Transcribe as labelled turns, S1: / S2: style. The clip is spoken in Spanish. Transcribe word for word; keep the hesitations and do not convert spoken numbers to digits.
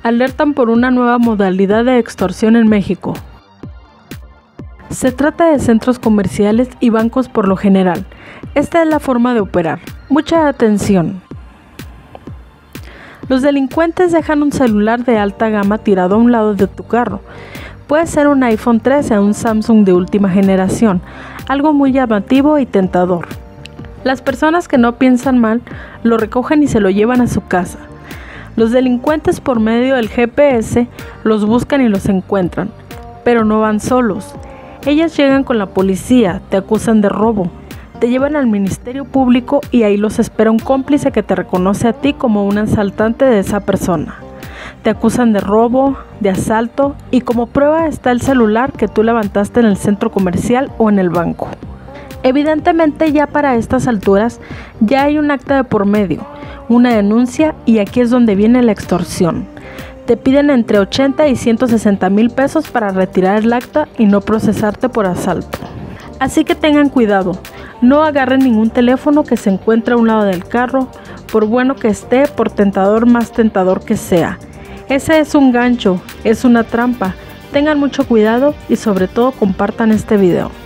S1: alertan por una nueva modalidad de extorsión en México. Se trata de centros comerciales y bancos por lo general. Esta es la forma de operar. Mucha atención. Los delincuentes dejan un celular de alta gama tirado a un lado de tu carro. Puede ser un iPhone trece o un Samsung de última generación, algo muy llamativo y tentador. Las personas que no piensan mal lo recogen y se lo llevan a su casa. Los delincuentes por medio del G P S los buscan y los encuentran, pero no van solos. Ellas llegan con la policía, te acusan de robo, te llevan al Ministerio Público y ahí los espera un cómplice que te reconoce a ti como un asaltante de esa persona. Te acusan de robo, de asalto y como prueba está el celular que tú levantaste en el centro comercial o en el banco. Evidentemente ya para estas alturas ya hay un acta de por medio, una denuncia y aquí es donde viene la extorsión. Te piden entre ochenta y ciento sesenta mil pesos para retirar el acta y no procesarte por asalto. Así que tengan cuidado, no agarren ningún teléfono que se encuentre a un lado del carro, por bueno que esté, por tentador más tentador que sea. Ese es un gancho, es una trampa. Tengan mucho cuidado y sobre todo compartan este video.